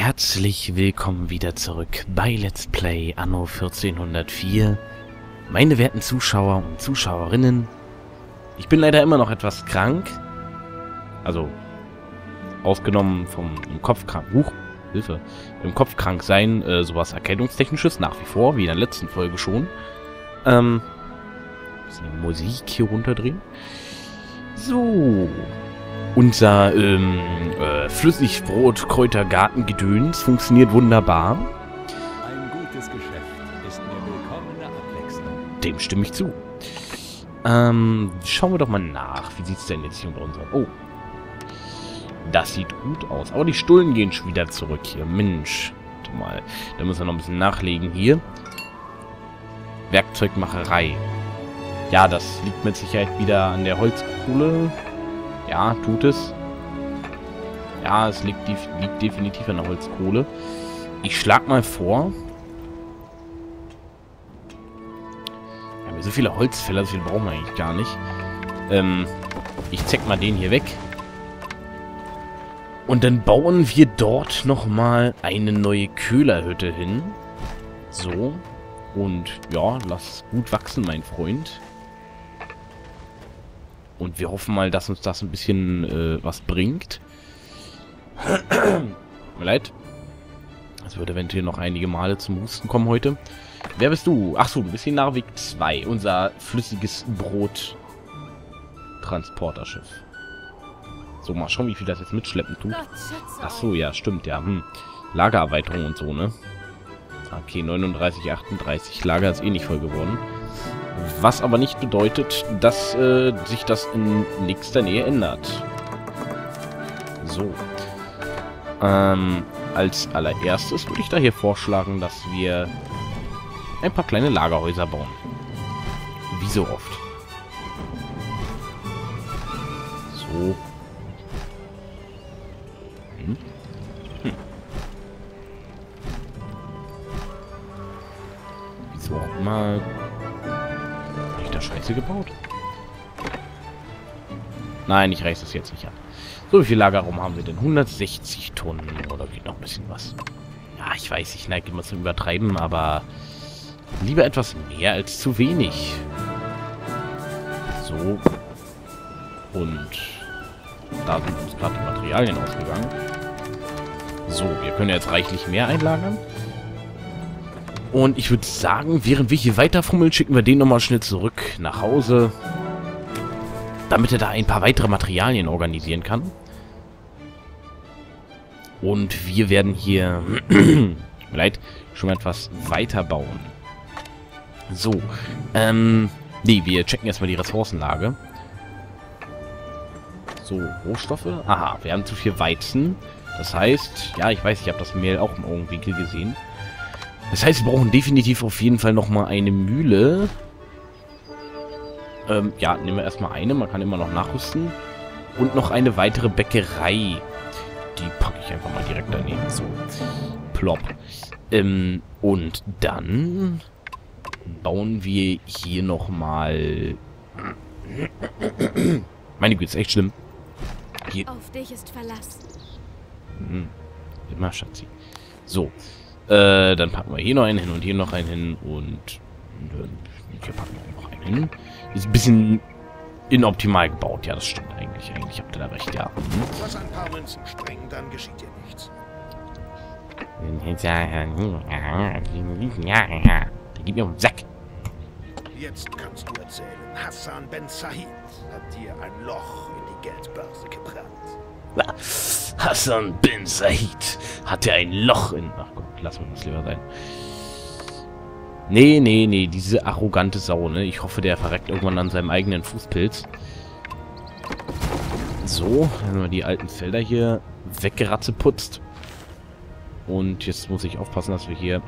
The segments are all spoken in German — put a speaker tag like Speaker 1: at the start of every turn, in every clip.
Speaker 1: Herzlich willkommen wieder zurück bei Let's Play Anno 1404. Meine werten Zuschauer und Zuschauerinnen, ich bin leider immer noch etwas krank. Also, ausgenommen vom Kopfkrank. Hilfe. Im Kopfkrank sein, sowas Erkältungstechnisches, nach wie vor, wie in der letzten Folge schon. Bisschen die Musik hier runterdrehen. So. Unser Flüssigbrot-Kräutergarten-Gedöns funktioniert wunderbar.
Speaker 2: Ein gutes Geschäft ist mir willkommene Abwechslung.
Speaker 1: Dem stimme ich zu. Schauen wir doch mal nach. Wie sieht es denn jetzt hier unter unserem... Oh. Das sieht gut aus. Aber die Stullen gehen schon wieder zurück hier. Mensch. Warte mal. Da müssen wir noch ein bisschen nachlegen hier. Werkzeugmacherei. Ja, das liegt mit Sicherheit wieder an der Holzkohle. Ja, tut es. Ja, es liegt definitiv an der Holzkohle. Ich schlag mal vor. Wir haben so viele Holzfäller, so viel brauchen wir eigentlich gar nicht. Ich zeig mal den hier weg. Und dann bauen wir dort nochmal eine neue Köhlerhütte hin. So. Und ja, lass gut wachsen, mein Freund. Und wir hoffen mal, dass uns das ein bisschen was bringt. Tut mir leid. Es wird eventuell noch einige Male zum Husten kommen heute. Wer bist du? Achso, du bist hier Narvik 2. Unser flüssiges Brot-Transporterschiff. So, mal schauen, wie viel das jetzt mitschleppen tut. Achso, ja, stimmt, ja. Lagererweiterung und so, ne? Okay, 39, 38. Lager ist eh nicht voll geworden. Was aber nicht bedeutet, dass sich das in nächster Nähe ändert. So. Als allererstes würde ich da hier vorschlagen, dass wir ein paar kleine Lagerhäuser bauen. Wie so oft. So. Wieso auch immer... Scheiße gebaut? Nein, ich reiß das jetzt nicht ab. So, wie viel Lagerraum haben wir denn? 160 Tonnen. Oder geht noch ein bisschen was? Ja, ich weiß, ich neige immer zum Übertreiben, aber lieber etwas mehr als zu wenig. So. Und da sind uns gerade die Materialien ausgegangen. So, wir können jetzt reichlich mehr einlagern. Und ich würde sagen, während wir hier weiterfummeln, schicken wir den nochmal schnell zurück nach Hause. Damit er da ein paar weitere Materialien organisieren kann. Und wir werden hier vielleicht schon mal etwas weiter bauen. So. Nee, wir checken erstmal die Ressourcenlage. So, Rohstoffe. Aha, wir haben zu viel Weizen. Das heißt, ja, ich weiß, ich habe das Mehl auch im Augenwinkel gesehen. Das heißt, wir brauchen definitiv auf jeden Fall nochmal eine Mühle. Ja, nehmen wir erstmal eine. Man kann immer noch nachrüsten. Und noch eine weitere Bäckerei. Die packe ich einfach mal direkt daneben. So. Plopp. Und dann bauen wir hier nochmal... Meine Güte, ist echt schlimm. Hier. Auf dich ist Verlass. Immer, Schatzi. So. Dann packen wir hier noch einen hin und hier noch einen hin und hier packen wir noch einen hin. Ist ein bisschen inoptimal gebaut. Ja, das stimmt eigentlich. Eigentlich habt ihr da recht, ja.
Speaker 3: Was ein paar Münzen springen, dann geschieht dir nichts.
Speaker 1: Der geht mir um den Sack.
Speaker 3: Jetzt kannst du erzählen. Hassan Ben Said hat dir ein Loch in die Geldbörse gebrannt.
Speaker 1: Hassan Ben Said hatte ein Loch in... Ach Gott, lassen wir das lieber sein. Nee, diese arrogante Sau, ne? Ich hoffe, der verreckt irgendwann an seinem eigenen Fußpilz. So, dann haben wir die alten Felder hier weggeratzeputzt. Und jetzt muss ich aufpassen, dass wir hier...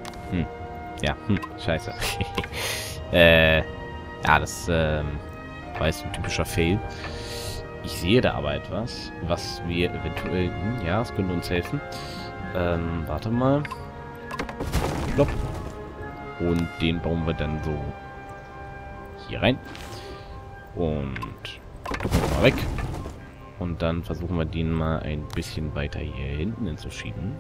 Speaker 1: scheiße. Ja, das, War jetzt ein typischer Fail. Ich sehe da aber etwas, was wir eventuell... ja, es könnte uns helfen. Warte mal. Plopp. Und den bauen wir dann so hier rein. Und gucken wir mal weg. Und dann versuchen wir den mal ein bisschen weiter hier hinten hinzuschieben.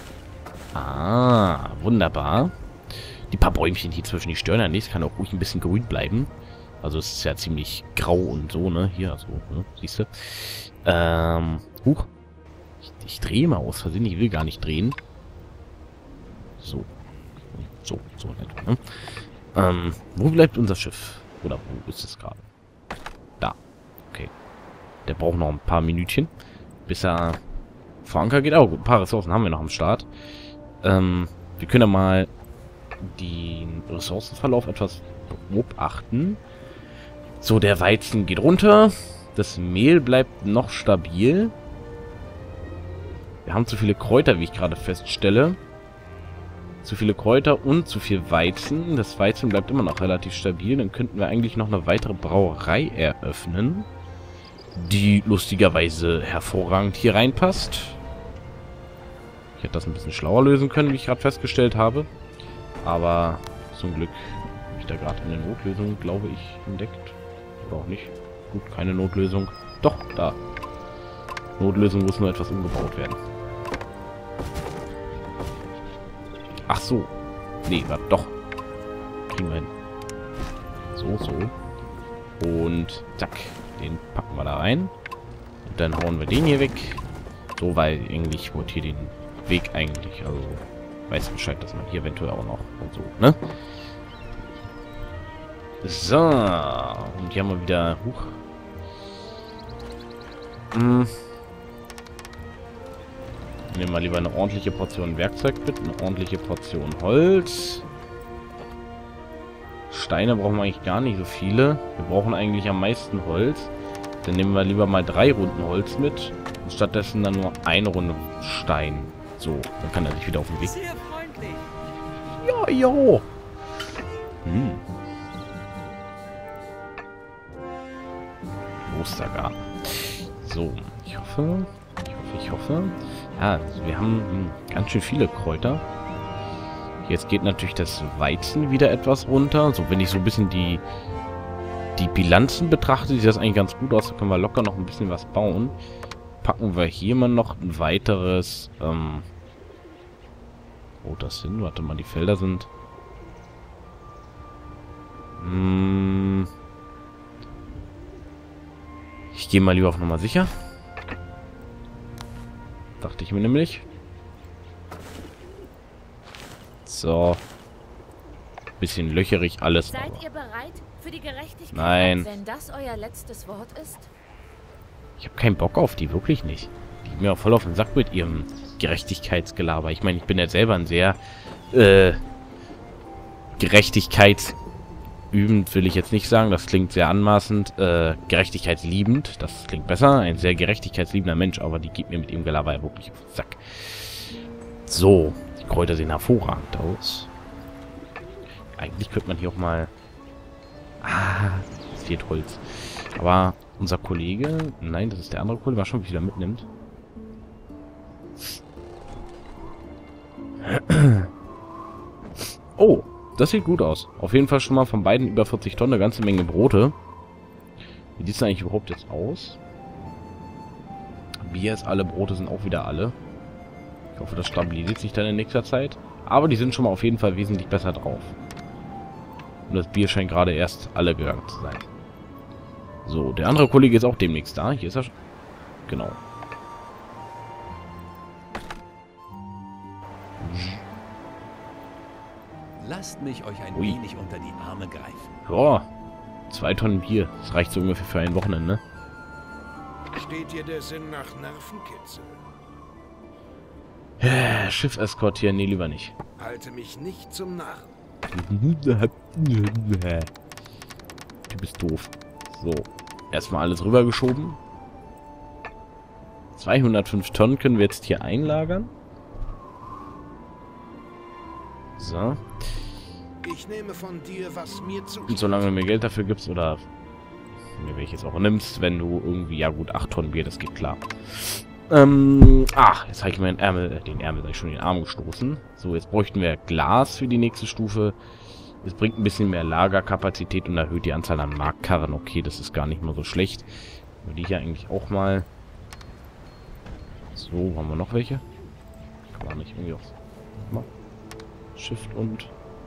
Speaker 1: Ah, wunderbar. Die paar Bäumchen hier zwischen die stören ja nicht. Es kann auch ruhig ein bisschen grün bleiben. Also es ist ja ziemlich grau und so, ne? Hier, also, ne? Siehst du? Huch. Ich drehe mal aus Versehen. Ich will gar nicht drehen. So. So in etwa, ne? Wo bleibt unser Schiff? Oder wo ist es gerade? Da. Okay. Der braucht noch ein paar Minütchen, bis er vor Anker geht. Oh, gut, ein paar Ressourcen haben wir noch am Start. Wir können ja mal den Ressourcenverlauf etwas beobachten. So, der Weizen geht runter. Das Mehl bleibt noch stabil. Wir haben zu viele Kräuter, wie ich gerade feststelle. Zu viele Kräuter und zu viel Weizen. Das Weizen bleibt immer noch relativ stabil. Dann könnten wir eigentlich noch eine weitere Brauerei eröffnen, die lustigerweise hervorragend hier reinpasst. Ich hätte das ein bisschen schlauer lösen können, wie ich gerade festgestellt habe. Aber zum Glück habe ich da gerade eine Notlösung, glaube ich, entdeckt. Oder auch nicht. Gut, keine Notlösung. Doch, da. Notlösung muss nur etwas umgebaut werden. Ach so. Nee, warte, doch. Kriegen wir hin. So. Und zack. Den packen wir da rein. Und dann hauen wir den hier weg. So, weil eigentlich wollte hier den Weg eigentlich, also weiß Bescheid, dass man hier eventuell auch noch und so, ne? So. Und hier haben wir wieder... Nehmen wir lieber eine ordentliche Portion Werkzeug mit, eine ordentliche Portion Holz. Steine brauchen wir eigentlich gar nicht so viele. Wir brauchen eigentlich am meisten Holz. Dann nehmen wir lieber mal 3 Runden Holz mit. Und stattdessen dann nur eine Runde Stein. So, dann kann er sich wieder auf den Weg.
Speaker 4: Sehr freundlich.
Speaker 1: Ja, jo. Ostergarten. So, ich hoffe. Ja, also wir haben ganz schön viele Kräuter. Jetzt geht natürlich das Weizen wieder etwas runter. So, wenn ich so ein bisschen die Bilanzen betrachte, sieht das eigentlich ganz gut aus. Da können wir locker noch ein bisschen was bauen. Packen wir hier mal noch ein weiteres... wo das hin? Warte mal, die Felder sind... Ich gehe mal lieber auf Nummer sicher. Dachte ich mir nämlich. So. Bisschen löcherig alles.
Speaker 5: Seid
Speaker 1: Aber
Speaker 5: ihr bereit für die Gerechtigkeit,
Speaker 1: nein.
Speaker 5: wenn das euer letztes Wort ist?
Speaker 1: Ich habe keinen Bock auf die, wirklich nicht. Die gehen mir auch voll auf den Sack mit ihrem Gerechtigkeitsgelaber. Ich meine, ich bin ja selber ein sehr gerechtigkeitsübend, will ich jetzt nicht sagen. Das klingt sehr anmaßend. Gerechtigkeitsliebend, das klingt besser. Ein sehr gerechtigkeitsliebender Mensch, aber die geht mir mit ihrem Gelaber wirklich auf den Sack. So, die Kräuter sehen hervorragend aus. Eigentlich könnte man hier auch mal... Ah, es fehlt Holz. Aber unser Kollege... Nein, das ist der andere Kollege. Mal schauen, wie viel er mitnimmt. Oh, das sieht gut aus. Auf jeden Fall schon mal von beiden über 40 Tonnen, eine ganze Menge Brote. Wie sieht es eigentlich überhaupt jetzt aus? Bier ist alle, Brote sind auch wieder alle. Ich hoffe, das stabilisiert sich dann in nächster Zeit. Aber die sind schon mal auf jeden Fall wesentlich besser drauf. Und das Bier scheint gerade erst alle gegangen zu sein. So, der andere Kollege ist auch demnächst da. Hier ist er schon. Genau.
Speaker 2: Lasst mich euch ein
Speaker 1: Ui.
Speaker 2: wenig unter die Arme greifen.
Speaker 1: Ja, 2 Tonnen Bier. Das reicht so ungefähr für ein Wochenende.
Speaker 3: Steht dir der Sinn nach Nervenkitzel?
Speaker 1: Schiff eskortieren, nee, lieber nicht.
Speaker 3: Halte mich nicht zum Narren.
Speaker 1: Du bist doof. So, erstmal alles rübergeschoben. 205 Tonnen können wir jetzt hier einlagern. So.
Speaker 3: Ich nehme von dir, was mir
Speaker 1: Und
Speaker 3: zusteht.
Speaker 1: solange du mir Geld dafür gibst oder mir welches auch nimmst, wenn du irgendwie, ja gut, 8 Tonnen Bier, das geht klar. Jetzt habe ich meinen Ärmel, den Ärmel, schon den Arm gestoßen. So, jetzt bräuchten wir Glas für die nächste Stufe. Es bringt ein bisschen mehr Lagerkapazität und erhöht die Anzahl an Marktkarren. Okay, das ist gar nicht mal so schlecht. Aber die hier eigentlich auch mal. So, haben wir noch welche? Kann man nicht irgendwie aufs Shift und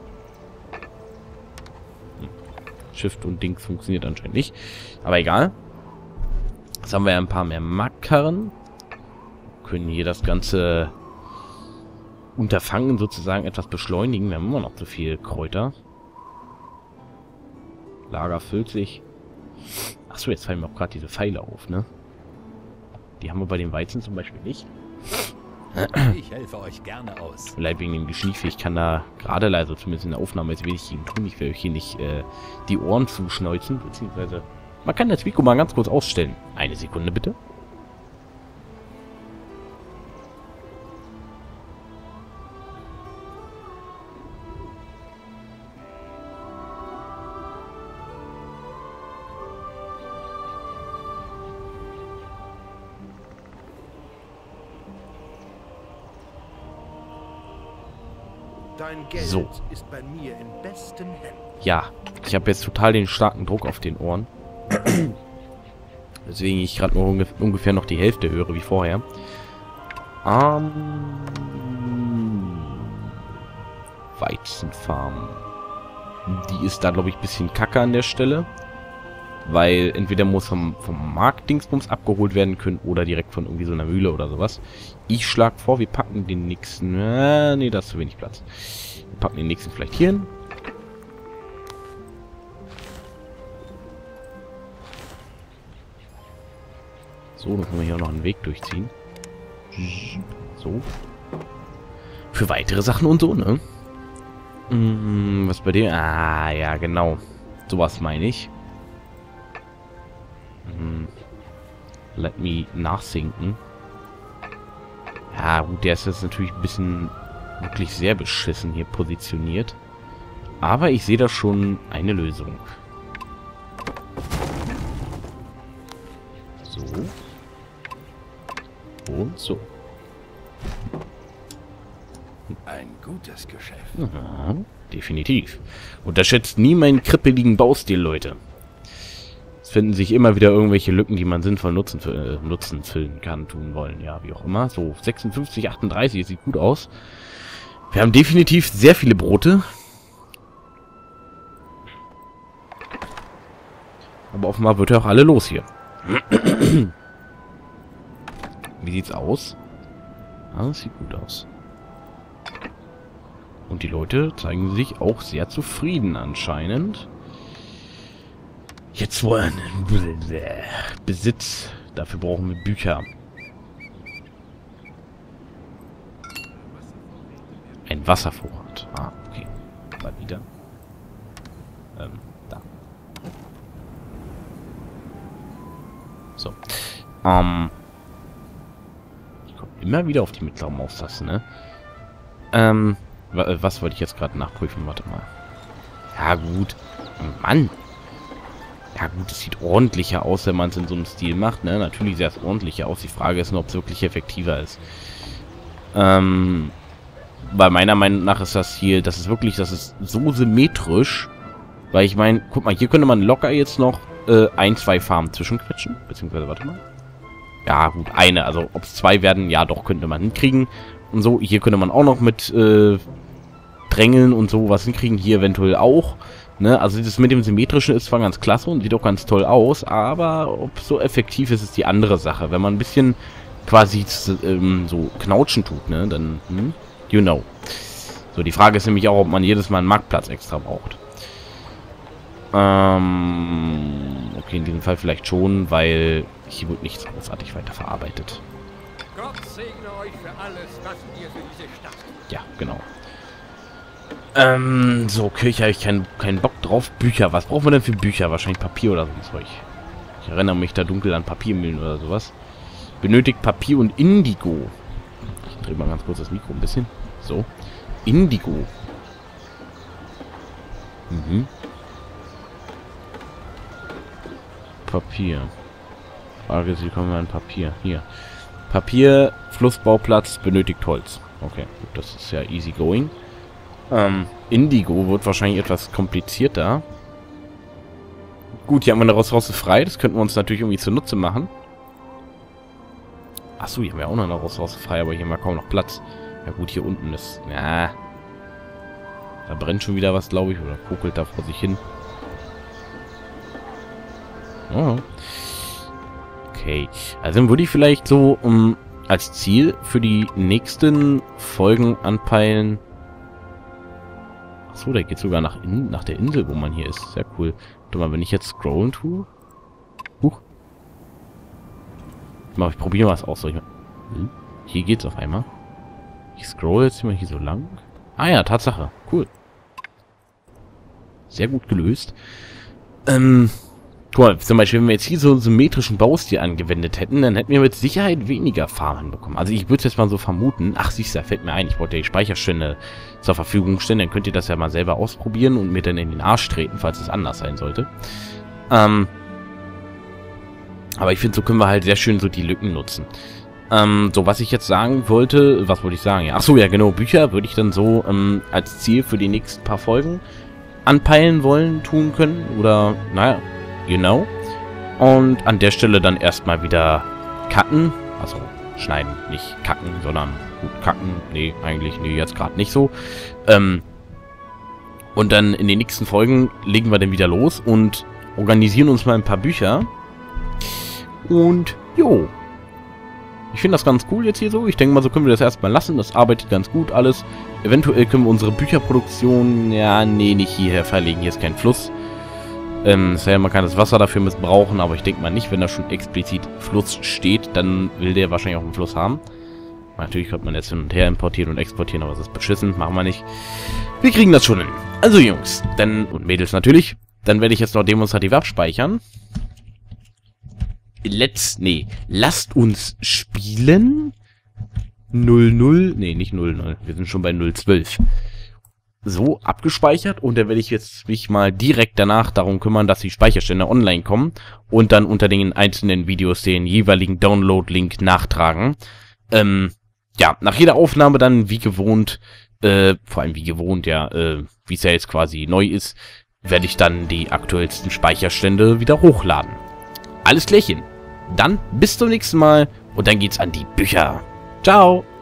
Speaker 1: Shift und Dings funktioniert anscheinend nicht. Aber egal. Jetzt haben wir ja ein paar mehr Marktkarren. Können hier das ganze Unterfangen sozusagen etwas beschleunigen. Wir haben immer noch zu viel Kräuter. Lager füllt sich. Achso, jetzt fallen mir auch gerade diese Pfeile auf, ne? Die haben wir bei dem Weizen zum Beispiel nicht.
Speaker 2: Ich helfe euch gerne aus.
Speaker 1: Vielleicht wegen dem Geschniefe. Ich kann da gerade leider, zumindest in der Aufnahme, jetzt wenig gegen tun. Ich will euch hier nicht die Ohren zuschneuzen. Beziehungsweise, man kann das Mikro mal ganz kurz ausstellen. Eine Sekunde bitte.
Speaker 3: Dein Geld
Speaker 1: So.
Speaker 3: ist bei mir in besten Händen.
Speaker 1: Ja, ich habe jetzt total den starken Druck auf den Ohren. Deswegen ich gerade nur ungefähr noch die Hälfte höre wie vorher. Weizenfarm. Die ist da, glaube ich, ein bisschen kacke an der Stelle. Weil entweder muss vom Marktdingsbums abgeholt werden können oder direkt von irgendwie so einer Mühle oder sowas. Ich schlage vor, wir packen den nächsten... nee, da ist zu wenig Platz. Wir packen den nächsten vielleicht hier hin. So, dann können wir hier noch einen Weg durchziehen. So. Für weitere Sachen und so, ne? Was bei dir? Ah, ja, genau. Sowas meine ich. Let me nachsinken. Ja, gut, der ist jetzt natürlich ein bisschen wirklich sehr beschissen hier positioniert. Aber ich sehe da schon eine Lösung. So. Und so.
Speaker 3: Ein gutes Geschäft.
Speaker 1: Aha, definitiv. Unterschätzt nie meinen krippeligen Baustil, Leute. Es finden sich immer wieder irgendwelche Lücken, die man sinnvoll Nutzen füllen kann, tun wollen. Ja, wie auch immer. So, 56, 38, sieht gut aus. Wir haben definitiv sehr viele Brote. Aber offenbar wird ja auch alle los hier. Wie sieht's aus? Ah, das sieht gut aus. Und die Leute zeigen sich auch sehr zufrieden anscheinend. Jetzt wollen Besitz. Dafür brauchen wir Bücher. Ein Wasservorrat. Ah, okay. Mal wieder. Da. So. Ich komme immer wieder auf die mittlere Maustaste, ne? Was wollte ich jetzt gerade nachprüfen? Warte mal. Ja, gut. Mann. Ja gut, es sieht ordentlicher aus, wenn man es in so einem Stil macht, ne? Natürlich sieht es ordentlicher aus. Die Frage ist nur, ob es wirklich effektiver ist. Weil meiner Meinung nach ist das hier, das ist so symmetrisch. Weil ich meine, guck mal, hier könnte man locker jetzt noch 1, 2 Farmen zwischenquetschen. Beziehungsweise, warte mal. Ja gut, eine. Also ob es 2 werden, ja doch, könnte man hinkriegen. Und so, hier könnte man auch noch mit Drängeln und so was hinkriegen. Hier eventuell auch. Ne, also das mit dem Symmetrischen ist zwar ganz klasse und sieht auch ganz toll aus, aber ob so effektiv ist, ist die andere Sache. Wenn man ein bisschen quasi so knautschen tut, ne, dann, you know. So, die Frage ist nämlich auch, ob man jedes Mal einen Marktplatz extra braucht. Okay, in diesem Fall vielleicht schon, weil hier wird nichts großartig weiterverarbeitet.
Speaker 2: Gott segne euch für alles, was ihr für diese Stadt.
Speaker 1: Ja, genau. So, Kirche habe ich keinen Bock drauf. Bücher, was brauchen wir denn für Bücher? Wahrscheinlich Papier oder so ein Zeug. Ich erinnere mich da dunkel an Papiermühlen oder sowas. Benötigt Papier und Indigo. Ich drehe mal ganz kurz das Mikro ein bisschen. So. Indigo. Papier. Frage ist, wie kommen wir an Papier? Hier. Papier, Flussbauplatz, benötigt Holz. Okay, gut, das ist ja easy going. Indigo wird wahrscheinlich etwas komplizierter. Gut, hier haben wir eine Ressource frei. Das könnten wir uns natürlich irgendwie zunutze machen. Achso, hier haben wir auch noch eine Ressource frei, aber hier haben wir kaum noch Platz. Ja gut, hier unten ist... Ja. Da brennt schon wieder was, glaube ich. Oder kokelt da vor sich hin. Oh. Okay. Also dann würde ich vielleicht so als Ziel für die nächsten Folgen anpeilen... Achso, der geht sogar nach der Insel, wo man hier ist. Sehr cool. Warte mal, wenn ich jetzt scrollen tue... Huch. Ich probiere was aus. Hier geht's auf einmal. Ich scroll jetzt immer hier so lang. Ah ja, Tatsache. Cool. Sehr gut gelöst. Guck mal, zum Beispiel, wenn wir jetzt hier so einen symmetrischen Baustil angewendet hätten, dann hätten wir mit Sicherheit weniger Farmen bekommen. Also ich würde es jetzt mal so vermuten. Ach, siehst du, da fällt mir ein, ich wollte ja die Speicherstände zur Verfügung stellen. Dann könnt ihr das ja mal selber ausprobieren und mir dann in den Arsch treten, falls es anders sein sollte. Aber ich finde, so können wir halt sehr schön so die Lücken nutzen. So, was ich jetzt sagen wollte, was wollte ich sagen? Ja, achso, ja genau, Bücher würde ich dann so als Ziel für die nächsten paar Folgen anpeilen wollen, tun können. Oder, naja, genau. Und an der Stelle dann erstmal wieder cutten. Also schneiden, nicht kacken, sondern gut kacken. Nee, eigentlich, nee, jetzt gerade nicht so. Und dann in den nächsten Folgen legen wir dann wieder los und organisieren uns mal ein paar Bücher. Und, jo. Ich finde das ganz cool jetzt hier so. Ich denke mal, so können wir das erstmal lassen. Das arbeitet ganz gut alles. Eventuell können wir unsere Bücherproduktion... Ja, nee, nicht hierher verlegen. Hier ist kein Fluss. Man kann das Wasser dafür missbrauchen, aber ich denke mal nicht, wenn da schon explizit Fluss steht, dann will der wahrscheinlich auch einen Fluss haben. Natürlich könnte man jetzt hin und her importieren und exportieren, aber das ist beschissen. Machen wir nicht. Wir kriegen das schon hin. Also Jungs, und Mädels natürlich. Dann werde ich jetzt noch demonstrativ abspeichern. Lasst uns spielen. 00. Nee, nicht 00. Wir sind schon bei 012. So, abgespeichert. Und dann werde ich jetzt mich mal direkt danach darum kümmern, dass die Speicherstände online kommen. Und dann unter den einzelnen Videos den jeweiligen Download-Link nachtragen. Ja, nach jeder Aufnahme dann wie gewohnt, vor allem wie gewohnt, ja, wie es ja jetzt quasi neu ist, werde ich dann die aktuellsten Speicherstände wieder hochladen. Alles klärchen. Dann bis zum nächsten Mal und dann geht's an die Bücher. Ciao!